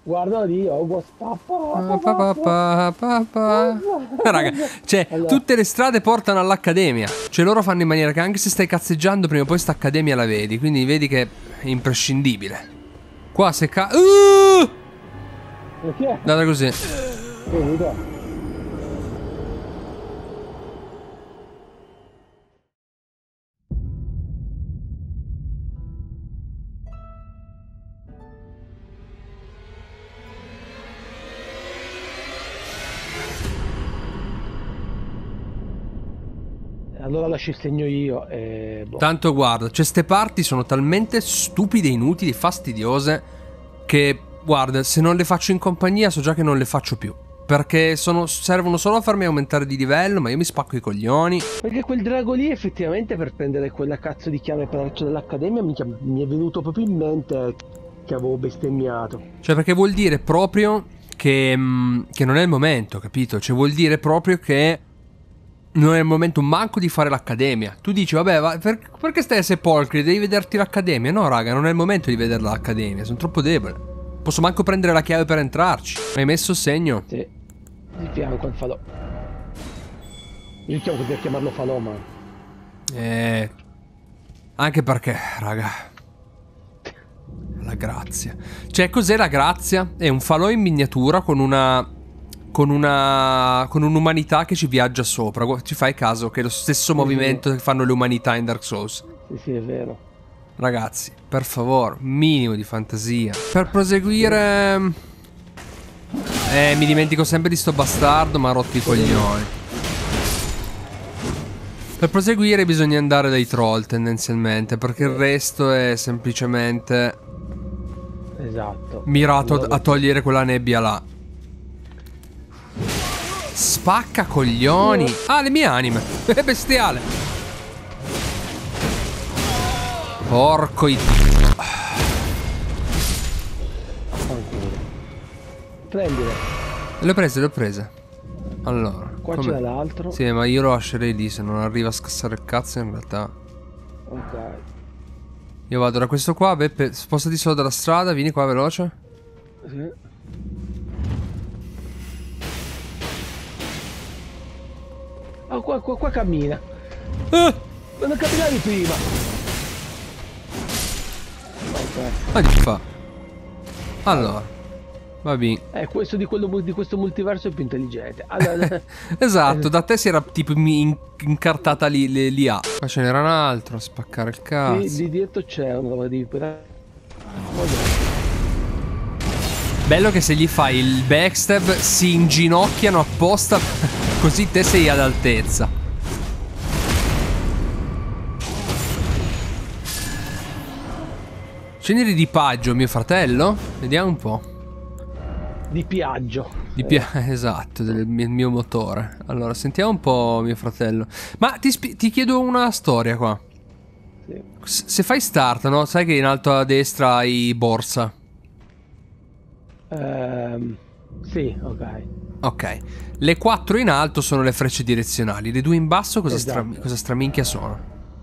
Guarda lì, Hogwarts. Raga, cioè, Allora, tutte le strade portano all'accademia. Cioè, loro fanno in maniera che anche se stai cazzeggiando, prima o poi sta accademia la vedi. Quindi vedi che è imprescindibile. Qua se perché? Andata così. Vedi, dai. Allora lascio il segno io e boh. Tanto guarda, cioè ste parti sono talmente stupide, inutili, fastidiose che, guarda, se non le faccio in compagnia so già che non le faccio più. Perché servono solo a farmi aumentare di livello, ma io mi spacco i coglioni. Perché quel drago lì effettivamente per prendere quella cazzo di chiave per accedere all'accademia mi è venuto proprio in mente che avevo bestemmiato. Cioè, perché vuol dire proprio che non è il momento, capito? Cioè, vuol dire proprio che non è il momento manco di fare l'accademia. Tu dici, vabbè, perché stai a Sepolcri? Devi vederti l'accademia. No, raga, non è il momento di vedere l'accademia. Sono troppo debole. Posso manco prendere la chiave per entrarci. Hai messo il segno? Sì, di fianco al falò. Io chiamo per chiamarlo falò, ma... Anche perché, raga, la grazia. Cioè, cos'è la grazia? È un falò in miniatura con un'umanità che ci viaggia sopra. Ci fai caso che è lo stesso movimento che fanno le umanità in Dark Souls. Sì, sì, è vero. Ragazzi, per favore, minimo di fantasia. Per proseguire... mi dimentico sempre di sto bastardo, ma ha rotto i coglioni. Per proseguire bisogna andare dai troll tendenzialmente, perché il resto è semplicemente Esatto. mirato a togliere quella nebbia là. Spacca coglioni. Ah, le mie anime. È bestiale. Porco i... Prendile. Le ho prese. Allora, Qua c'era l'altro. sì, ma io lo lascerei lì se non arriva a scassare il cazzo in realtà. Ok. Io vado da questo qua, Beppe, spostati solo dalla strada, vieni qua veloce. Sì. Ah, qua cammina. Non camminavi prima. Ok. Ma che fa? Allora, va bene. Questo di questo multiverso è più intelligente. Allora, Esatto, da te si era tipo incartata l'IA. Qua ce n'era un altro, a spaccare il cazzo. sì, lì dietro c'è una roba di... Bello che se gli fai il backstab si inginocchiano apposta così te sei ad altezza. Ceneri di Paggio, mio fratello? Vediamo un po'. Di Piaggio. Esatto, del mio motore. Allora, sentiamo un po' mio fratello. Ma ti chiedo una storia qua. Sì. Se fai start, no? Sai che in alto a destra hai borsa. Sì, ok. Ok. Le 4 in alto sono le frecce direzionali. Le 2 in basso cosa, Esatto. cosa straminchia sono?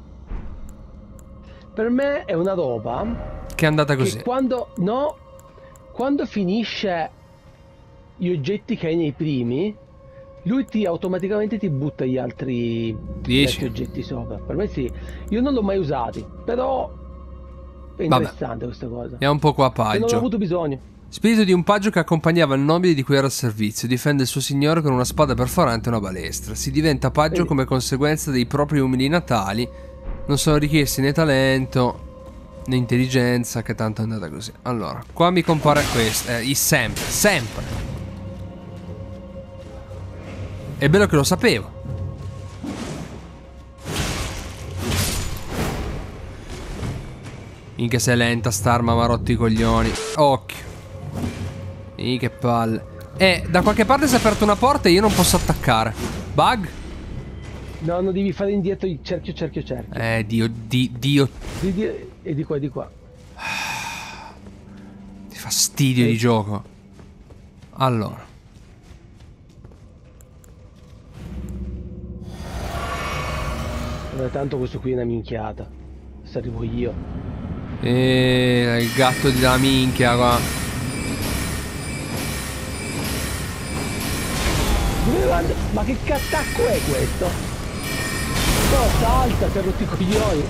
Per me è una roba Che è andata così. che quando... No, quando finisce gli oggetti che hai nei primi, lui automaticamente ti butta gli altri 10. oggetti sopra. Per me sì. Io non l'ho mai usati, però è interessante questa cosa. È un po' qua Che non ho paggio. avuto bisogno. Spirito di un paggio che accompagnava il nobile di cui era al servizio. Difende il suo signore con una spada perforante e una balestra. Si diventa paggio come conseguenza dei propri umili natali. Non sono richiesti né talento né intelligenza, che tanto è andata così. Allora, qua mi compare questo. Sempre, sempre. È bello che lo sapevo. Minchia se è lenta st'arma, ma ha rotto i coglioni. Occhio. Che palle. Da qualche parte si è aperta una porta e io non posso attaccare. Bug? No, non devi fare indietro il cerchio, cerchio, cerchio. Dio. E di qua, e di qua. Ti fastidio di gioco. Allora. Tanto questo qui è una minchiata. Se arrivo io. Il gatto della minchia qua. volando. Ma che attacco è questo? No, salta, si è rotti i coglioni.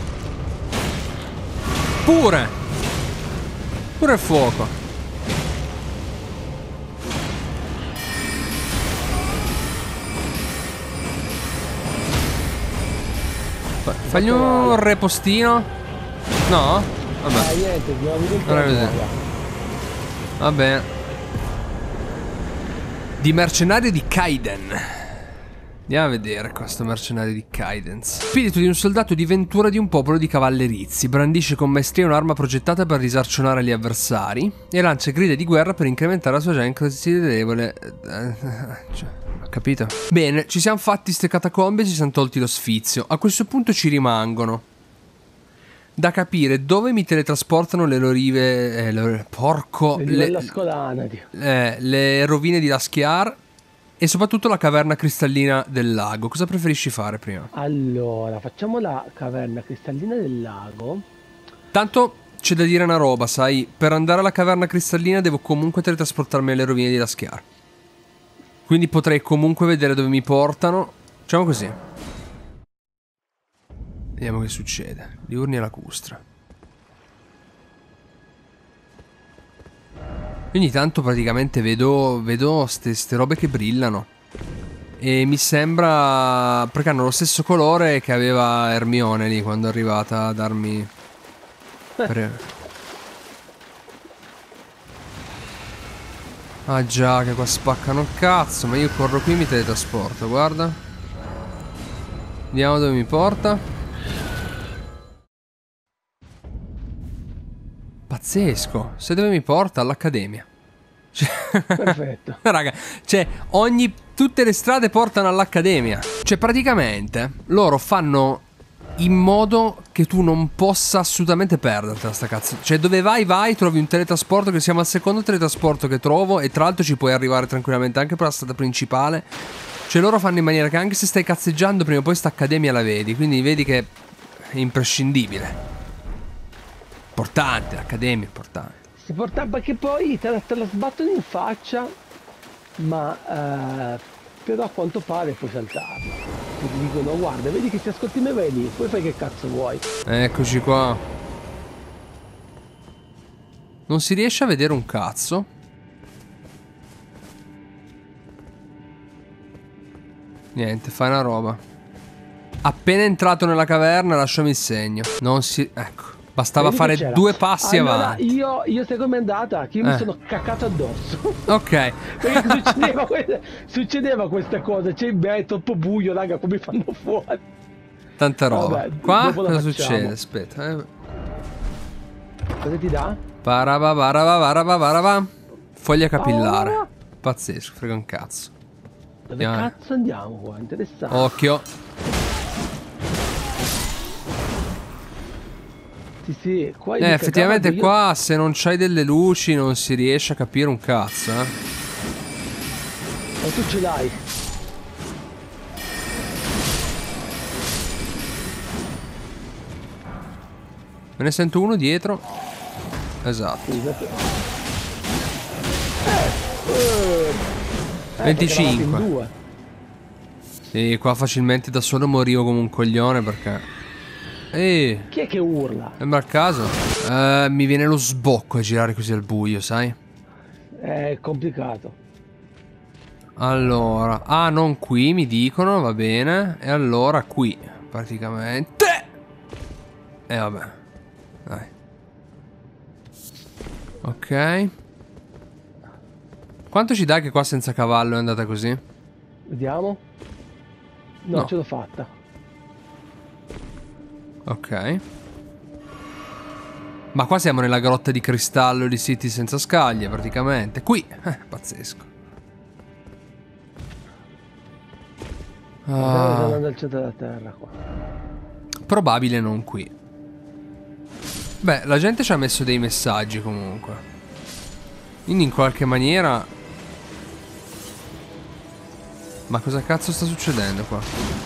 Pure il fuoco. Fagli un repostino. No? Vabbè. Niente, abbiamo avuto il Non è così. tempo. Va bene. Di mercenario di Kaiden. Andiamo a vedere questo mercenario di Kaiden. Spirito di un soldato di Ventura di un popolo di cavallerizi. Brandisce con maestria un'arma progettata per risarcionare gli avversari e lancia grida di guerra per incrementare la sua gen considerevole. Ho capito? Bene, ci siamo fatti ste catacombe e ci siamo tolti lo sfizio. A questo punto ci rimangono da capire dove mi teletrasportano le lorive. Porco. Le rovine di Laschiar. E soprattutto la caverna cristallina del lago. Cosa preferisci fare prima? Allora, facciamo la caverna cristallina del lago. Tanto c'è da dire una roba, sai. Per andare alla caverna cristallina devo comunque teletrasportarmi alle rovine di Laschiar. Quindi potrei comunque vedere dove mi portano. Facciamo così. Vediamo che succede. Diurni e lacustra. Ogni tanto praticamente vedo ste robe che brillano. E mi sembra... perché hanno lo stesso colore che aveva Hermione lì quando è arrivata a darmi... Ah già, che qua spaccano il cazzo. Ma io corro qui e mi teletrasporto, guarda. Vediamo dove mi porta. Pazzesco. Se dove mi porta? All'accademia. Perfetto. Raga, cioè tutte le strade portano all'accademia. Cioè praticamente loro fanno in modo che tu non possa assolutamente perdertela sta cazzo. Cioè dove vai, trovi un teletrasporto, che siamo al secondo teletrasporto che trovo. E tra l'altro ci puoi arrivare tranquillamente anche per la strada principale. Cioè loro fanno in maniera che anche se stai cazzeggiando prima o poi sta accademia la vedi. Quindi vedi che è imprescindibile. Importante, l'accademia è importante. Si porta perché poi te la sbattono in faccia. Ma però a quanto pare puoi saltarla. Ti dicono guarda, vedi che ti ascolti me, vedi, poi fai che cazzo vuoi. Eccoci qua. Non si riesce a vedere un cazzo. Niente, fai una roba. Appena entrato nella caverna lasciami il segno. Non si... ecco. Bastava fare 2 passi avanti. Io sai com'è andata? Che io mi sono caccato addosso. Ok. Perché succedeva questa cosa. C'è è troppo buio, raga, come fanno fuori? Tanta roba. Vabbè, qua cosa succede? Aspetta. Cosa ti dà? Foglia capillare. Pazzesco, frega un cazzo. Dove cazzo andiamo qua? Interessante. Occhio. Sì, qua effettivamente qua se non c'hai delle luci non si riesce a capire un cazzo, Ma tu ce l'hai. Me ne sento uno dietro. Esatto. 25. Sì, qua facilmente da solo morivo come un coglione perché... Chi è che urla? Sembra il caso. Mi viene lo sbocco a girare così al buio, sai? È complicato. Allora, non qui mi dicono, va bene. E allora qui, praticamente. E vabbè. Dai. Ok. Quanto ci dà che qua senza cavallo è andata così? Vediamo. No, ce l'ho fatta. Ok. Ma qua siamo nella grotta di cristallo di City senza scaglie, praticamente. Qui, pazzesco. Stiamo andando al centro della terra qua. Probabile non qui. Beh, la gente ci ha messo dei messaggi comunque. Quindi in qualche maniera... Ma cosa cazzo sta succedendo qua?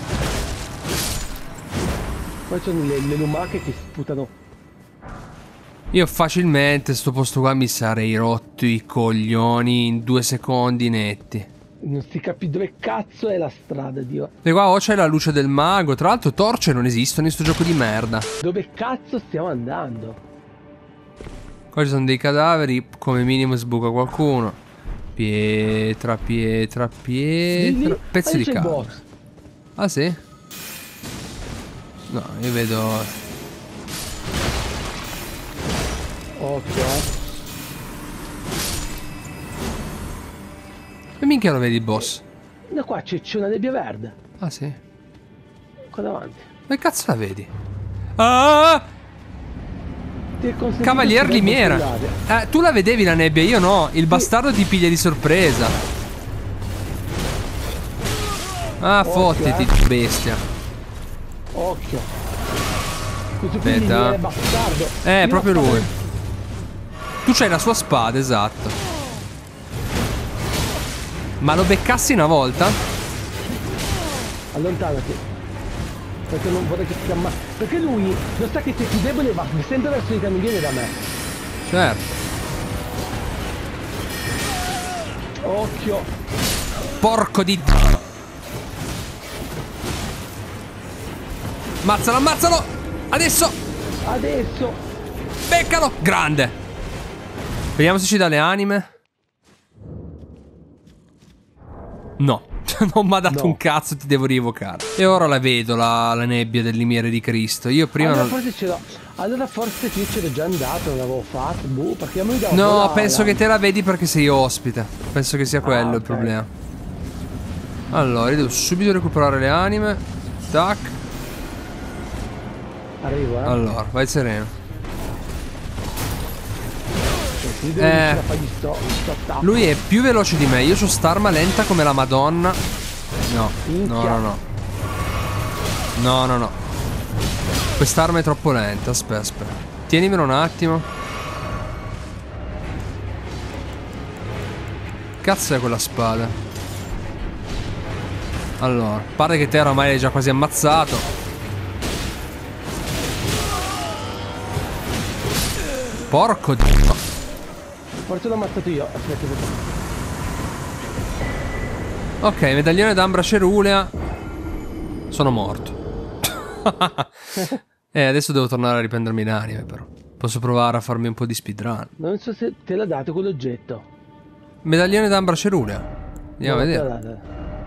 Poi sono le lumache che sputano. Io facilmente sto posto qua mi sarei rotto i coglioni in 2 secondi netti. Non si capisce dove cazzo è la strada, Dio. E qua o c'è la luce del mago. Tra l'altro torce non esistono in sto gioco di merda. Dove cazzo stiamo andando? Qua ci sono dei cadaveri. Come minimo sbuca qualcuno. Pietra, pietra, pietra. Lì? Pezzi Lì di c'è il carne. boss. Ah sì? No, io vedo... Occhio, E minchia lo vedi il boss? Da qua c'è una nebbia verde. Ah sì? Qua davanti. Ma che cazzo la vedi? Ah! Ti è consentito Cavalier di Limiera. controllare. Tu la vedevi la nebbia, io no. Il bastardo ti piglia di sorpresa. Ah, fottiti, bestia. Occhio. Questo qui Aspetta. è bastardo. Proprio Io lui. Tu c'hai la sua spada, esatto. Ma lo beccassi una volta? Allontanati. Perché non vorrei che ti ammazzi. Perché lui lo sa che sei più debole, va sempre verso di te, non viene da me. Certo. Occhio. Porco di... Ammazzalo, ammazzalo! Adesso! Adesso. Beccalo! Grande! Vediamo se ci dà le anime. No. Non mi ha dato No. un cazzo, ti devo rievocare. E ora la vedo, la nebbia del limiere di Cristo. Io prima Allora non... forse ce l'ho. Allora forse io c'ero già andato, non l'avevo fatto. Boh, perché a me dava No, quella- penso che te la vedi perché sei ospite. Penso che sia quello il ok. problema. Allora, io devo subito recuperare le anime. Tac. Arrivo, Allora, vai sereno. Sì, devo riuscire a fargli sto attacco. Lui è più veloce di me. Io ho st'arma lenta come la Madonna. No, Minchia. no, no, no. No, no, no. Quest'arma è troppo lenta. Aspetta, aspetta. Tienimelo un attimo. Cazzo è quella spada? Allora, pare che te oramai l'hai già quasi ammazzato. Porco dio. Forse l'ho ammazzato io. Aspetta, Ok, medaglione d'ambra cerulea. Sono morto. Adesso devo tornare a riprendermi le anime però. Posso provare a farmi un po' di speedrun. non so se te l'ha dato quell'oggetto. Medaglione d'ambra cerulea. Andiamo a No, te vedere. l'ha dato.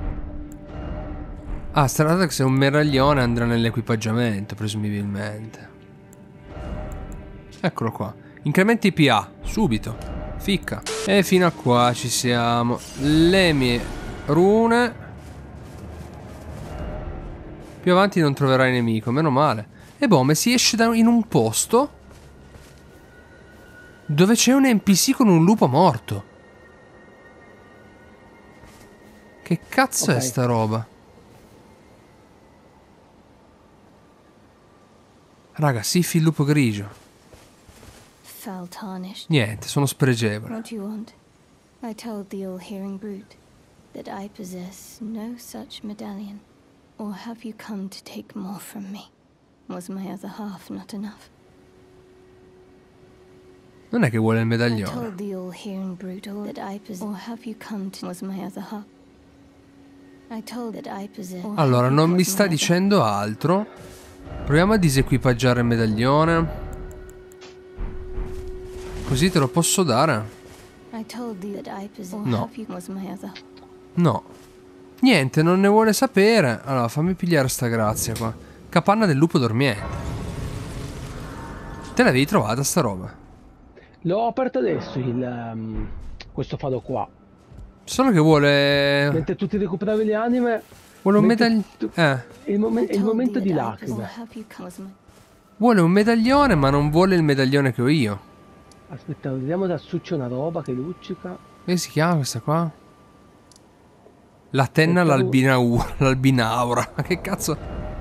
Ah, strada che se è un medaglione andrà nell'equipaggiamento, presumibilmente. Eccolo qua. Incrementi PA, subito. Ficca. E fino a qua ci siamo. Le mie rune. Più avanti non troverai nemico, meno male. E boh, ma si esce in un posto dove c'è un NPC con un lupo morto. Che cazzo Ok. è sta roba? Raga, Siffi il lupo grigio. Fell tarnished. Niente, sono spregevole. What do you want? I told the all-hearing brute that I possess no such medallion. Or have you come to take more from me? Was my other half not enough? Non è che vuole il I medaglione. told the all-hearing brute that I possess. Or have you come to? Was my other half? I told that I possess. Allora, non mi sta dicendo altro. Proviamo a disequipaggiare il medaglione. Così te lo posso dare? I told thee that I possess. Or No. have you? Was my other. No. Niente, non ne vuole sapere. Allora, fammi pigliare sta grazia qua. Capanna del lupo dormiente. Te l'avevi trovata sta roba? L'ho aperto adesso questo fado qua. Solo che vuole... Mentre tu ti recuperavi le anime. Vuole un mentre medaglione... tu- Eh. È il, è il momento di Or lacrime. have you come? Was my. Vuole un medaglione, ma non vuole il medaglione che ho io. Aspetta, vediamo da su c'è una roba che luccica. Come si chiama questa qua? La tenna Cercavo- l'albinaura. Ma che cazzo?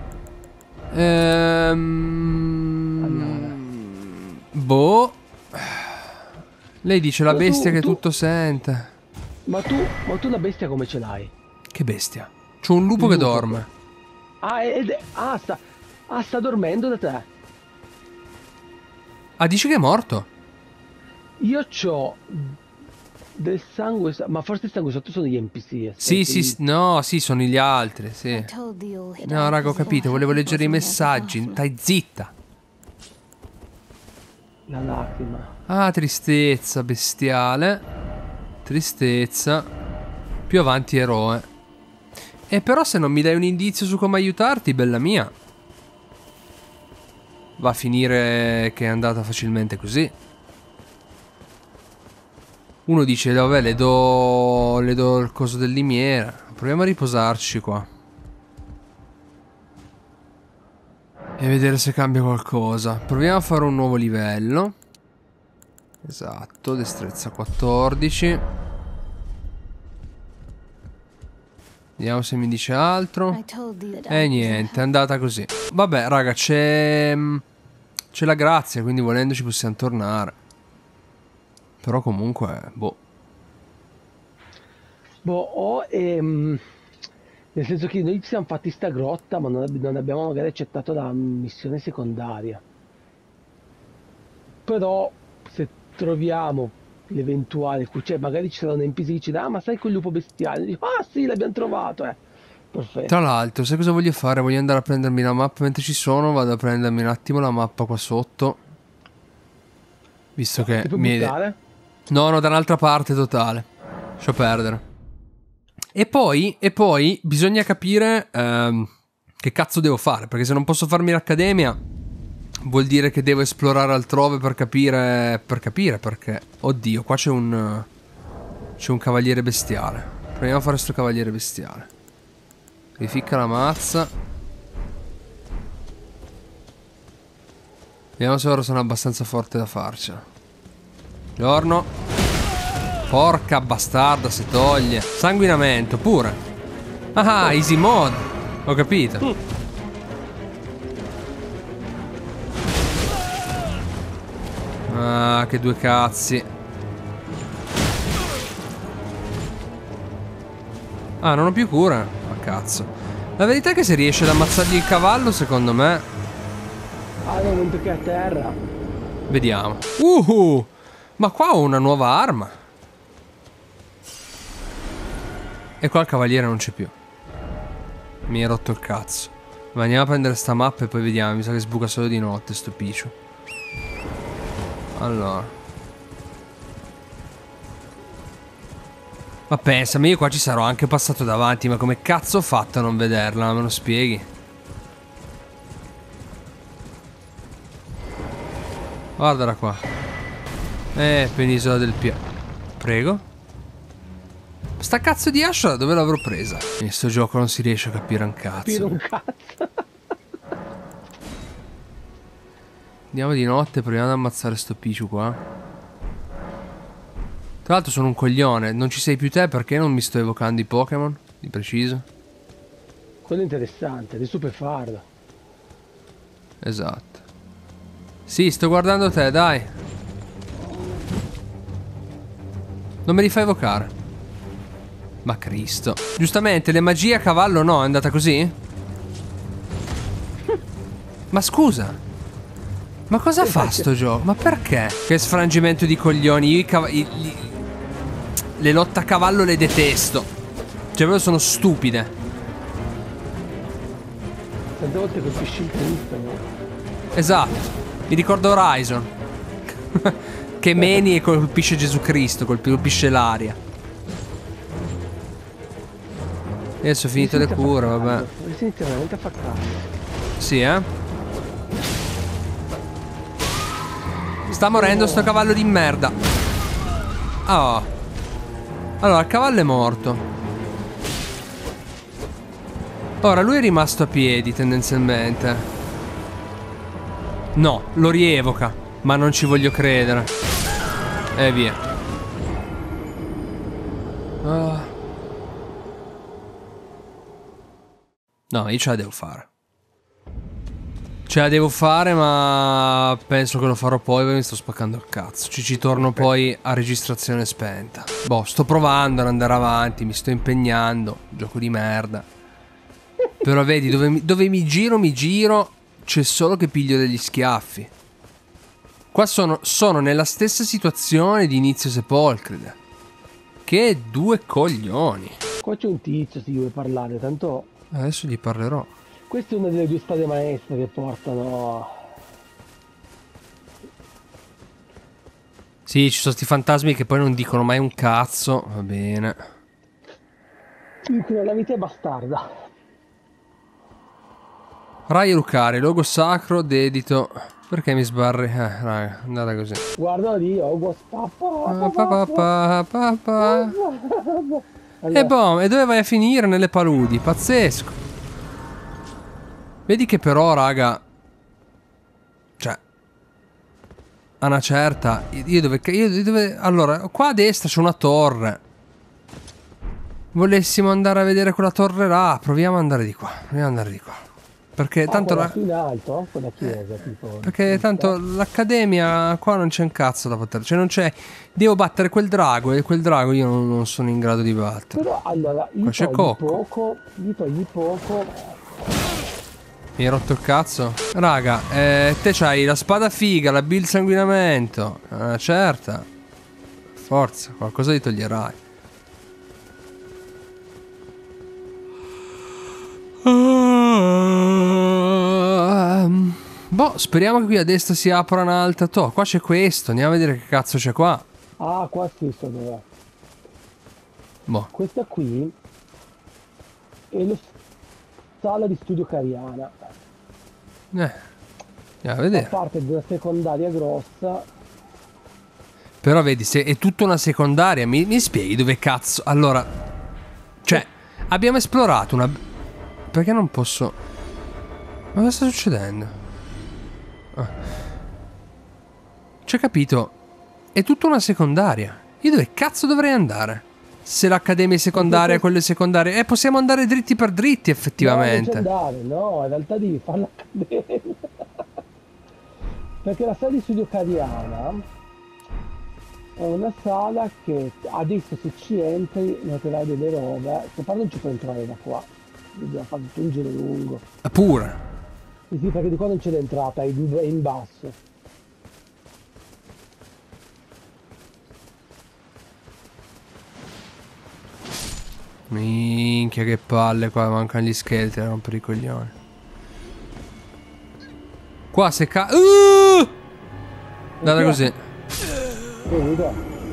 Boh. Lei dice la Ma bestia che tu- tutto sente. Ma tu la bestia come ce l'hai? Che bestia? C'ho un lupo che Lupo. dorme. Sta dormendo da te. Ah, dici che è morto? Io c'ho Del sangue, ma forse il sangue sotto sono gli NPC. Sì, aspetta, sì, no, sì, sono gli altri, sì. I told the all that No, I raga, ho possess capito, volevo was leggere i my other messaggi. half. Stai zitta. la lacrima. Ah, tristezza, bestiale. Tristezza. Più avanti eroe. E però se non mi dai un indizio su come aiutarti, bella mia, va a finire che è andata facilmente così. Uno dice, vabbè, le do il coso del limiera. Proviamo a riposarci qua. E vedere se cambia qualcosa. Proviamo a fare un nuovo livello. Esatto, destrezza 14. Vediamo se mi dice altro. I told thee that E I niente, è andata così. Vabbè, raga, c'è la grazia, quindi volendoci possiamo tornare. Però comunque, boh. Nel senso che noi ci siamo fatti sta grotta, ma non abbiamo magari accettato la missione secondaria. Però se troviamo l'eventuale, cioè magari ci sarà un NPC che dice, ah ma sai quel lupo bestiale? Dico, ah sì, l'abbiamo trovato, perfetto. Tra l'altro, sai cosa voglio fare? Voglio andare a prendermi la mappa mentre ci sono. Vado a prendermi un attimo la mappa qua sotto. Visto che Ti puoi mi... buttare? No, da un'altra parte totale. Lascia perdere. E poi bisogna capire che cazzo devo fare. Perché se non posso farmi l'accademia, vuol dire che devo esplorare altrove per capire. Perché. Oddio, qua c'è un cavaliere bestiale. Proviamo a fare sto cavaliere bestiale. Rificca la mazza. Vediamo se ora sono abbastanza forte da farcela. Giorno. Porca bastarda, si toglie. Sanguinamento pure. Ah, easy mode. Ho capito. Ah, che due cazzi. Ah, non ho più cura. Ma cazzo. La verità è che se riesce ad ammazzargli il cavallo, secondo me. Ah, no, non perché è a terra. Vediamo. Ma qua ho una nuova arma. E qua il cavaliere non c'è più. Mi hai rotto il cazzo. Ma andiamo a prendere sta mappa e poi vediamo. Mi sa che sbuca solo di notte sto piccio. Allora. Ma pensami, io qua ci sarò anche passato davanti. Ma come cazzo ho fatto a non vederla? Me lo spieghi? Guardala qua. Penisola del Pia. Prego. Sta cazzo di ascia dove l'avrò presa? In sto gioco non si riesce a capire un cazzo. Capire un cazzo. Andiamo di notte, proviamo ad ammazzare sto picciu qua. Tra l'altro sono un coglione. Non ci sei più te, perché non mi sto evocando i Pokémon? Di preciso. Quello è interessante, adesso puoi farlo. Esatto. Sì, sto guardando te, dai. Non me li fai evocare. Ma Cristo. Giustamente, le magie a cavallo no, è andata così? Ma scusa. Ma cosa fa sto gioco? Ma perché? Che sfrangimento di coglioni. Io le lotte a cavallo le detesto. Cioè, proprio sono stupide. Tante volte colpisci il Cristo, no? Esatto. Mi ricordo Horizon. Che meni e colpisce Gesù Cristo, colpisce l'aria. Adesso ho finito le cure, vabbè. Si inizia veramente a far caldo. Sì, sta morendo sto cavallo di merda. Oh. Allora, il cavallo è morto. Ora, lui è rimasto a piedi, tendenzialmente. No, lo rievoca. Ma non ci voglio credere. E via. Oh. No, io ce la devo fare. Ce la devo fare, ma penso che lo farò poi perché mi sto spaccando il cazzo. Ci torno poi a registrazione spenta. Boh, sto provando ad andare avanti, mi sto impegnando. Gioco di merda. Però vedi, dove mi giro, c'è solo che piglio degli schiaffi. Qua sono nella stessa situazione di Inizio Sepolcride. Che due coglioni. Qua c'è un tizio, se gli vuoi parlare, tanto... Adesso gli parlerò. Questa è una delle due strade maestre che portano... Sì, ci sono sti fantasmi che poi non dicono mai un cazzo. Va bene. Dicono la vita è bastarda. Raio Lucari, logo sacro, dedito. Perché mi sbarri? Raga, andata così. Guarda lì, Hogwarts, E boh, e dove vai a finire? Nelle paludi, pazzesco. Vedi che però, raga, cioè, a una certa, io dove... Allora, qua a destra c'è una torre. Volessimo andare a vedere quella torre là, proviamo ad andare di qua, Perché tanto quella più in alto, quella chiesa, tipo. Perché tanto l'accademia qua non c'è un cazzo da poter. Cioè non c'è. Devo battere quel drago e quel drago io non sono in grado di battere. Però allora, Qua c'è Cocco. gli togli poco. Mi hai rotto il cazzo? Raga, te c'hai la spada figa, la build sanguinamento. Certa. Forza, qualcosa ti toglierai. Boh, speriamo che qui a destra si apra un'altra. Qua c'è questo, andiamo a vedere che cazzo c'è qua. Ah, qua sì, so dov'è. Boh. Questa qui è la sala di studio Cariana. Andiamo a Fa vedere. parte di una secondaria grossa. Però vedi, se è tutta una secondaria, mi spieghi dove cazzo. Allora, cioè, abbiamo esplorato una. Perché non posso. Ma cosa sta succedendo? Cioè, capito? È tutta una secondaria. Io dove cazzo dovrei andare? Se l'accademia è secondaria, quelle secondarie. possiamo andare dritti per dritti, effettivamente. No, in realtà devi fare l'accademia. Perché la sala di studio Cariana è una sala che adesso se ci entri noterai delle robe. Se parlo non ci puoi entrare da qua. Dobbiamo fare tutto un giro lungo. Pure. Sì, perché di qua non c'è l'entrata, è in basso. Minchia che palle, qua mancano gli scheletri a rompere i coglioni. Qua se Andata così. Vedo.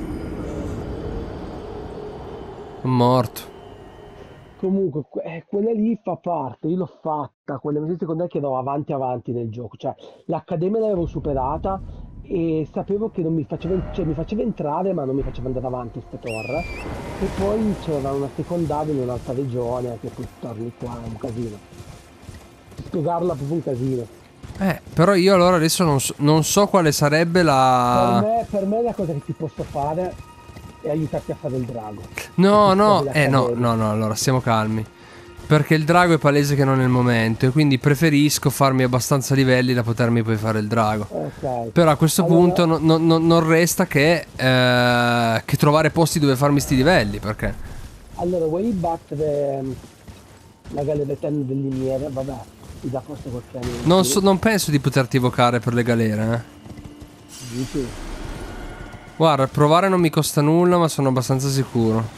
Sono morto. Comunque, quella lì fa parte, io l'ho fatta, quella missione secondaria che andavo avanti nel gioco, cioè l'accademia l'avevo superata e sapevo che non mi faceva, cioè, mi faceva entrare ma non mi faceva andare avanti questa torre e poi c'era una secondaria in un'altra regione che poi torni qua, è un casino. Spiegarla è proprio un casino. Però io allora adesso non so quale sarebbe la... Per me la cosa che ti posso fare è aiutarti a fare il drago. No, allora stiamo calmi. Perché il drago è palese che non è il momento e quindi preferisco farmi abbastanza livelli da potermi poi fare il drago. Ok. Però a questo punto non resta che trovare posti dove farmi sti livelli, perché... Allora, vuoi battere la galera eterna del limiere? Vabbè, ti dà forse qualche anno. Non penso di poterti evocare per le galere, Dici? Guarda, provare non mi costa nulla, ma sono abbastanza sicuro.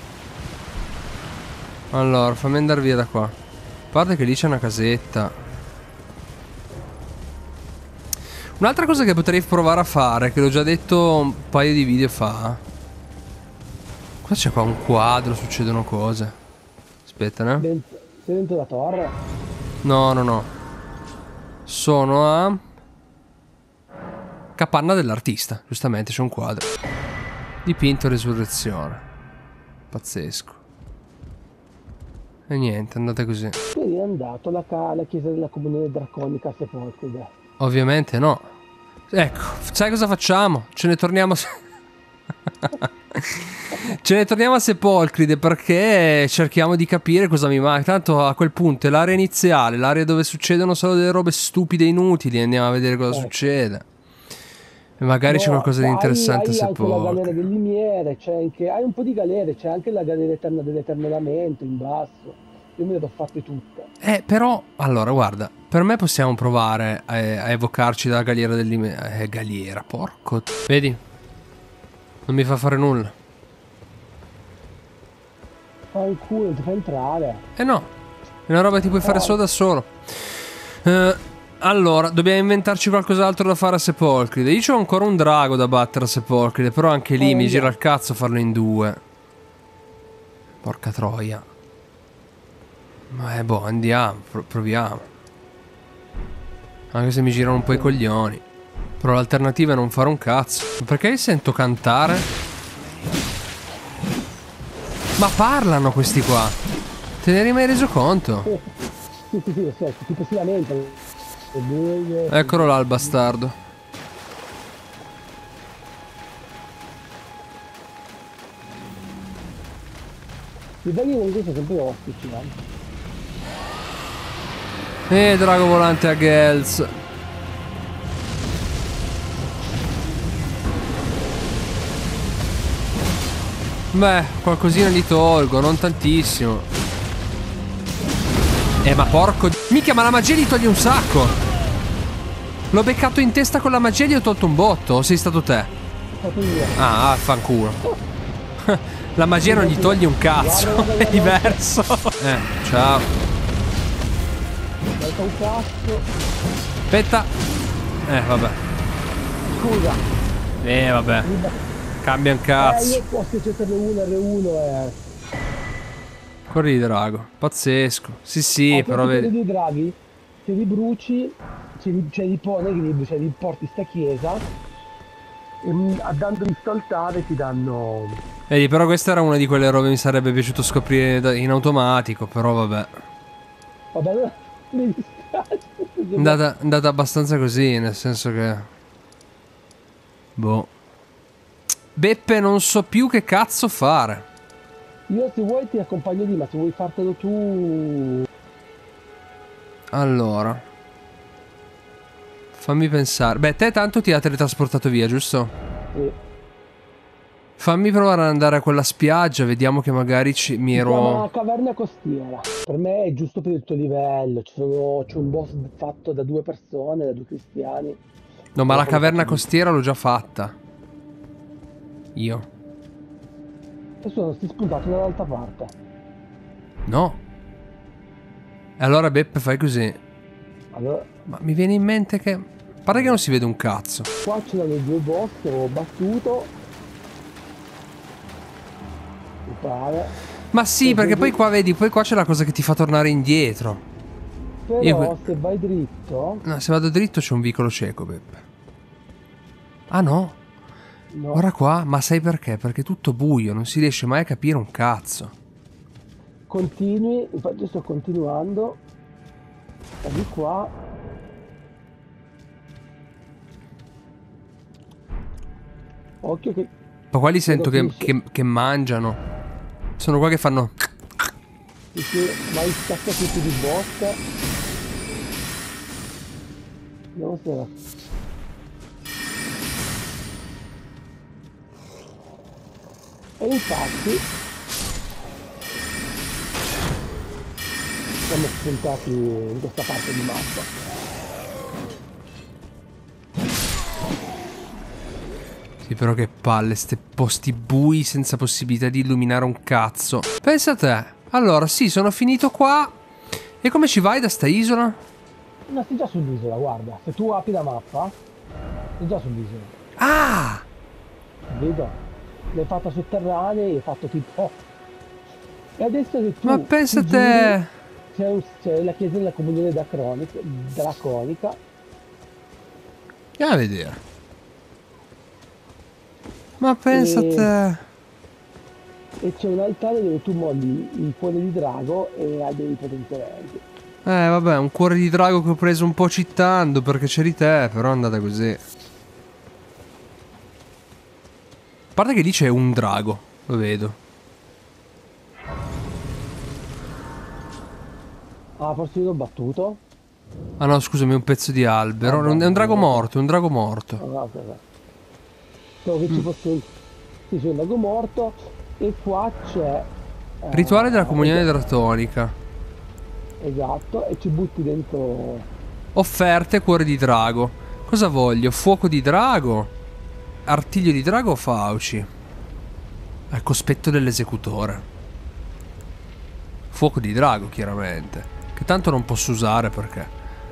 Allora, fammi andare via da qua. A parte che lì c'è una casetta. Un'altra cosa che potrei provare a fare, che l'ho già detto un paio di video fa. Qua c'è un quadro, succedono cose. Aspetta, Sei dentro la torre? No. Sono a... Capanna dell'artista, giustamente c'è un quadro. Dipinto Resurrezione. Pazzesco. E niente, è andata così. Tu eri andato alla chiesa della comunione draconica a Sepolcride. Ovviamente no. Ecco, sai cosa facciamo? Ce ne torniamo Ce ne torniamo a Sepolcride perché cerchiamo di capire cosa mi manca. Tanto a quel punto è l'area iniziale, l'area dove succedono solo delle robe stupide e inutili. Andiamo a vedere cosa succede. E magari c'è qualcosa di interessante a Sepolcro. Hai anche la galera Sepolcro. del limiere, c'è anche... Hai un po' di galere, c'è anche la galera eterna dell'eterno lamento in basso. Io me le ho fatte tutte. Però, allora, guarda, per me possiamo provare a evocarci dalla galera del limiere. Galera, porco. Vedi? Non mi fa fare nulla. il culo, non ti fa entrare. Eh no, è una roba che ti puoi fare solo da solo. Allora, dobbiamo inventarci qualcos'altro da fare a Sepolcride. Io c'ho ancora un drago da battere a Sepolcride, però anche lì mi gira il cazzo farlo in due. Porca troia. Ma boh, andiamo, proviamo. Anche se mi girano un po' i coglioni. Però l'alternativa è non fare un cazzo. Ma perché li sento cantare? Ma parlano questi qua. Te ne eri mai reso conto? Sì, lo so, tipo si lamentano. Eccolo là il bastardo. I belli non sono sempre ostici, Drago volante a Gels. Beh, qualcosina li tolgo, non tantissimo. Ma porco... Mica, ma la magia gli toglie un sacco. L'ho beccato in testa con la magia e gli ho tolto un botto. O sei stato te? Ah, fanculo. La magia non gli toglie un cazzo. È diverso. Ciao. Aspetta. Vabbè. Scusa. Vabbè. Cambia un cazzo. Io posso cercare R1 Corri di drago. Pazzesco. Sì, però vedi. Dei draghi, se li bruci, li poni, cioè li porti sta chiesa e dandoli saltare ti danno... Vedi, però questa era una di quelle robe che mi sarebbe piaciuto scoprire in automatico, però vabbè. Vabbè, mi dispiace. È andata abbastanza così, nel senso che... Boh. Beppe, non so più che cazzo fare. Io se vuoi ti accompagno lì, ma se vuoi fartelo tu... Allora. Fammi pensare. Beh, te tanto ti ha teletrasportato via, giusto? Sì. Fammi provare ad andare a quella spiaggia, vediamo che magari mi ero... Una caverna costiera. Per me è giusto per il tuo livello. C'è un boss fatto da 2 persone, da 2 cristiani. No, ma la caverna costiera l'ho già fatta. Io. Adesso si è spuntato dall'altra parte. No. E allora Beppe fai così. Allora, Ma mi viene in mente che... Pare che non si vede un cazzo. qua c'erano i 2 boss che avevo battuto. Mi pare. Ma sì, perché poi qua vedi, poi qua c'è la cosa che ti fa tornare indietro. Però se vai dritto... No, se vado dritto c'è un vicolo cieco, Beppe. Ah no? No. Ora qua, ma sai perché? Perché è tutto buio, non si riesce mai a capire un cazzo. Continui, infatti io sto continuando. Da di qua. Occhio che... Ma qua li sento che mangiano. Sono qua che fanno... Sì, vai scacca tutti di botte. Vediamo se era... E infatti siamo spuntati in questa parte di mappa. Sì, però che palle, ste posti bui senza possibilità di illuminare un cazzo. Pensa a te. Allora, sì, sono finito qua. E come ci vai da sta isola? No, sei già sull'isola, guarda. Se tu apri la mappa, sei già sull'isola. Ah! Vedo. L'hai fatta sotterranea e hai fatto tipo... E adesso che tu... Ma pensa a te... C'è la chiesa della comunione draconica. Andiamo a vedere. Ma pensa a te... E c'è un altare dove tu molli il cuore di drago e hai dei potenziamenti. Vabbè, un cuore di drago che ho preso un po' citando perché c'eri te, però è andata così. A parte che lì c'è un drago, lo vedo. Ah, forse io l'ho battuto. Ah no, scusami, è un pezzo di albero. È un drago morto, è un drago morto. Ah, ok. Spero che ci fosse... Sì, c'è un drago morto. E qua c'è... Rituale della comunione dratonica. Esatto, e ci butti dentro... Offerte, cuore di drago. Cosa voglio? Fuoco di drago? Artiglio di drago o fauci? Al cospetto dell'esecutore. Fuoco di drago, chiaramente. Che tanto non posso usare perché.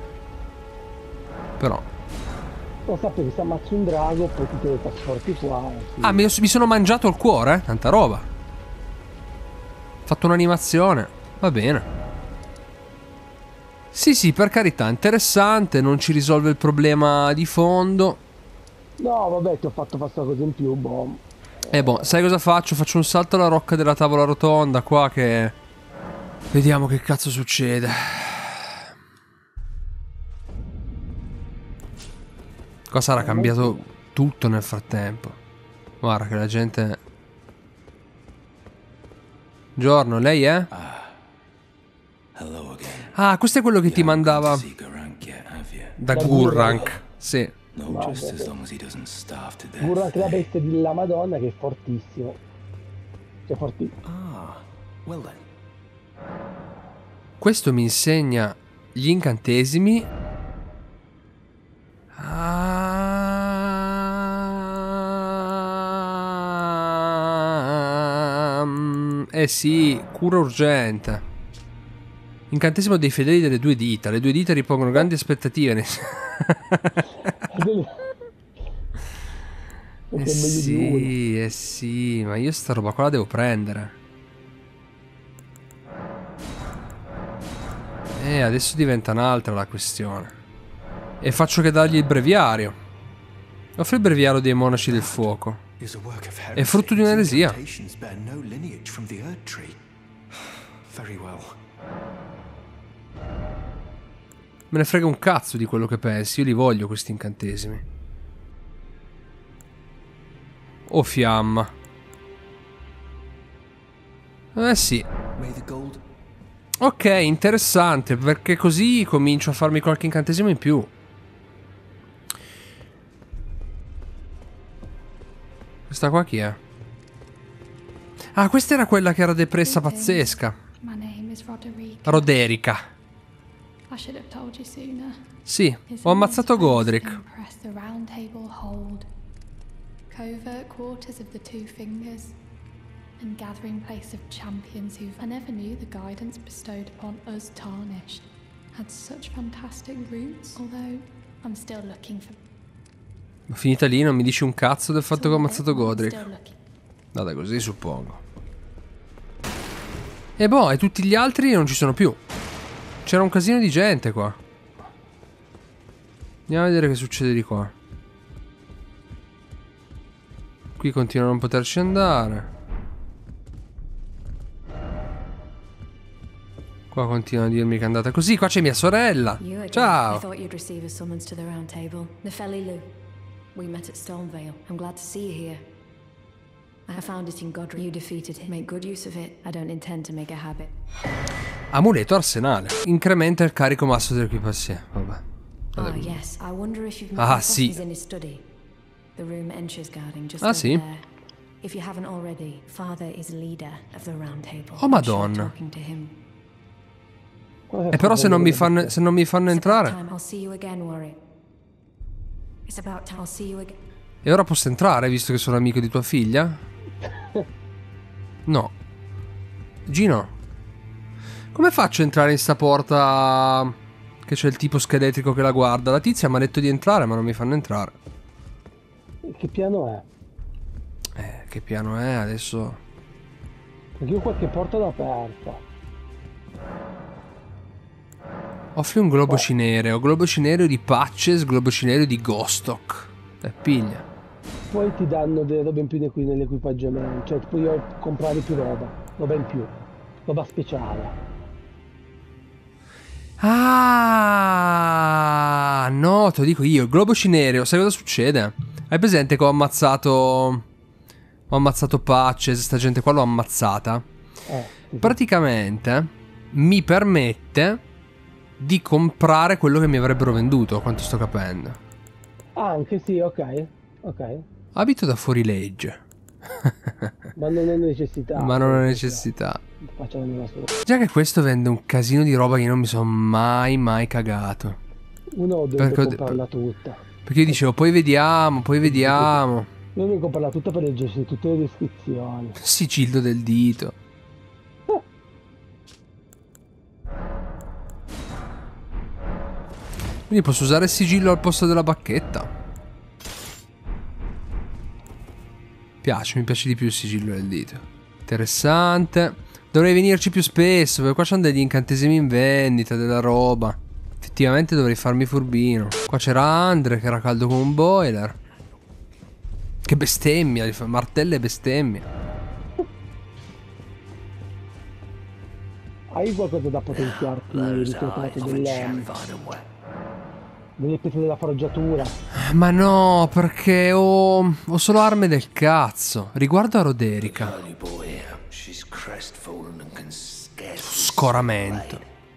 Però. Non sapevi, se ammazzi un drago, poi ti teletrasporti qua. Sì. Ah, mi sono mangiato il cuore? Tanta roba. Ho fatto un'animazione. Va bene. Sì, sì, per carità, interessante. Non ci risolve il problema di fondo. No, vabbè, ti ho fatto fare questa cosa in più, boh. Boh, sai cosa faccio? Faccio un salto alla rocca della tavola rotonda qua che... Vediamo che cazzo succede. Qua sarà cambiato tutto nel frattempo. Guarda che la gente... Giorno, lei è? Ah, questo è quello che ti mandava da Gurrank. Sì. Pure anche la bestia della Madonna che è fortissimo. Cioè fortissimo. Questo mi insegna gli incantesimi. Eh sì, cura urgente. Incantesimo dei fedeli delle due dita. Le due dita ripongono grandi aspettative nei... Eh sì, ma io sta roba qua la devo prendere. Adesso diventa un'altra la questione. E faccio che dargli il breviario. Offri il breviario dei monaci del fuoco. È frutto di un'eresia. Me ne frega un cazzo di quello che pensi. Io li voglio questi incantesimi. Oh fiamma. Sì. Ok, interessante, perché così comincio a farmi qualche incantesimo in più. Questa qua chi è? Ah, questa era quella che era depressa pazzesca. Roderica. Sì, ho ammazzato Godric. Covert quarters of the two fingers, and gathering place of champions who I never knew the guidance bestowed upon us tarnished had such fantastic roots, although I'm still looking for... Finita lì, non mi dici un cazzo del fatto che ho ammazzato Godric. Vada così, suppongo. E boh, e tutti gli altri non ci sono più. C'era un casino di gente qua. Andiamo a vedere che succede di qua. Qui continuano a non poterci andare. Qua continuano a dirmi che è andata così. Qua c'è mia sorella. Ciao. We met at Stormvale. I'm glad to see you here. I found it in Godric. You defeated him. Make good use of it. I don't intend to make a habit. Amuleto arsenale. Incrementa il carico masso dell'equipazione. Vabbè. Ah, yes. I wonder if you've met sì. in his study. The room Ensha's guarding just Ah, sì. there. If you haven't already, Father is leader of the Round Table. Oh, Madonna. Talking to him. E però se non mi fanno entrare. I'll see you again, Warwick. It's about time. I'll see you again. E ora posso entrare, visto che sono amico di tua figlia? No. Gino, come faccio a entrare in sta porta che c'è il tipo scheletrico che la guarda? La tizia mi ha detto di entrare, ma non mi fanno entrare. Che piano è? Che piano è adesso? Perché io qualche porta l'ho aperta. Offri un globo cinereo. Globo cinereo di Patches, globo cinereo di Gostok. Piglia. Poi ti danno delle robe in più nell'equipaggiamento. Cioè puoi comprare più roba. Roba in più. Roba speciale. Ah, no, te lo dico io. Il globo cinereo, sai cosa succede? Hai presente che ho ammazzato Patches, sta gente qua l'ho ammazzata. Sì. Praticamente mi permette di comprare quello che mi avrebbero venduto, a quanto sto capendo. Anche sì, ok. Ok. Abito da fuorilegge. Ma non è necessità. Ma non è necessità. Facciamo una sola. Già che questo vende un casino di roba che io non mi sono mai cagato. Uno deve comprarla tutta. Perché io dicevo, poi vediamo. Io devo comprarla tutta per leggersi tutte le descrizioni. Sigillo del dito. Quindi posso usare il sigillo al posto della bacchetta. Mi piace di più il sigillo del dito. Interessante. Dovrei venirci più spesso, perché qua c'hanno degli incantesimi in vendita, della roba. Effettivamente dovrei farmi furbino. Qua c'era Andre che era caldo come un boiler. Che bestemmia, martella e bestemmia. Hai qualcosa da potenziarti rispetto delle pietre della forgiatura? Ma no, perché ho solo armi del cazzo. Riguardo a Roderica. Scoramento.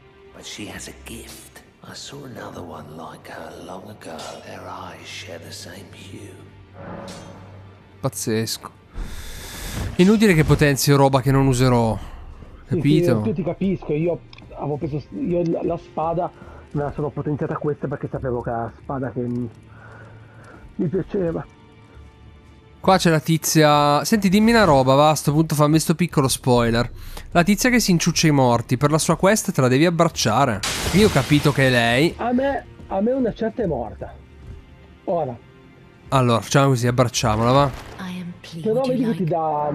Pazzesco. Inutile che potenzio roba che non userò. Capito? Sì, io ti capisco, io avevo preso la spada, me la sono potenziata questa perché sapevo che era la spada che mi piaceva. Qua c'è la tizia. Senti, dimmi una roba, va, a sto punto fammi sto piccolo spoiler. La tizia che si inciuccia i morti, per la sua quest te la devi abbracciare. Io ho capito che è lei. A me una certa è morta. Ora. Allora, facciamo così, abbracciamola, va. Però vedi che ti dà...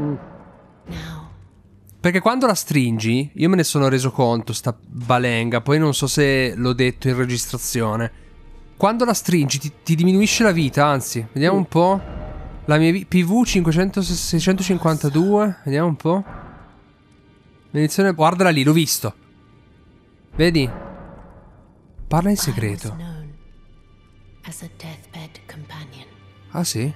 Perché quando la stringi, io me ne sono reso conto, sta balenga, poi non so se l'ho detto in registrazione. Quando la stringi ti diminuisce la vita, anzi, vediamo un po'. La mia PV 652, vediamo un po'. Benedizione, guardala lì, l'ho visto. Vedi? Parla in segreto. Ah sì?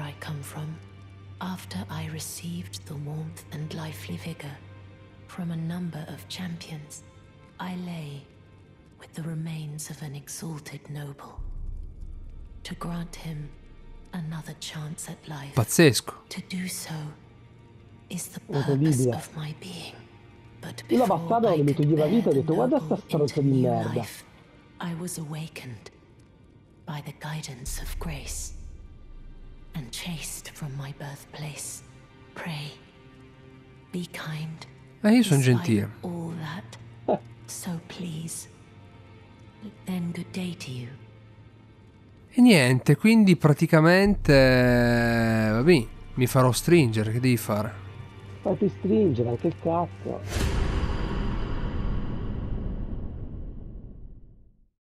After I received the warmth and lively vigor from a number of champions, I lay with the remains of an exalted noble. To grant him another chance at life. Pazzesco. To do so is the purpose of my being. But la before bastarda I mi could toglieva vita, ho bear the detto guarda sta noble stronza into di new merda. life, I was awakened by the guidance of grace and chased from my birthplace. Pray, be kind. Io sono despite gentile. all that. So please, then good day to you. E niente, quindi praticamente... vabbè, mi farò stringere, che devi fare? Fatti stringere anche il cazzo.